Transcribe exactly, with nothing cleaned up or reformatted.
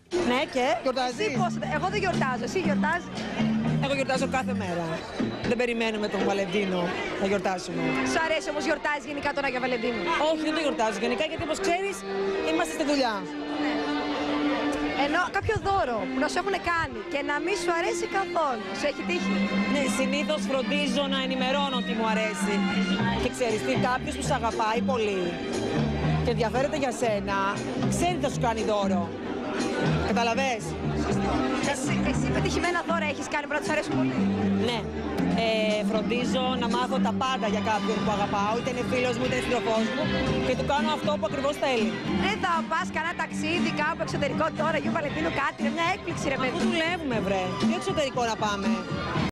Ναι, και γιορτάζεις? Εσύ πώς, εγώ δεν γιορτάζω, εσύ γιορτάζεις? Εγώ γιορτάζω κάθε μέρα. Δεν περιμένουμε τον Βαλεντίνο να γιορτάσουμε. Σου αρέσει όμως γιορτάζεις γενικά τον Άγιο Βαλεντίνο? Όχι, δεν το γιορτάζω γενικά γιατί όπως ξέρεις είμαστε στη δουλειά. Ενώ κάποιο δώρο που να σου έχουν κάνει και να μην σου αρέσει καθόλου, σου έχει τύχει? Ναι, συνήθως φροντίζω να ενημερώνω ότι μου αρέσει. Και ξέρεις τι, κάποιος που σε αγαπάει πολύ και ενδιαφέρεται για σένα, ξέρει τι θα σου κάνει δώρο. Καταλαβες? Εσύ, εσύ πετυχημένα δώρα έχεις κάνει που να τους αρέσουν πολύ? Ναι. Ε, φροντίζω να μάθω τα πάντα για κάποιον που αγαπάω, είτε είναι φίλος μου είτε είναι σύντροφός μου και του κάνω αυτό που ακριβώς θέλει. Δεν θα πας κανένα ταξίδι κάπου εξωτερικό τώρα, Αγίου Βαλεντίνου κάτι, είναι μια έκπληξη ρε παιδί? Δουλεύουμε βρε, τι εξωτερικό να πάμε.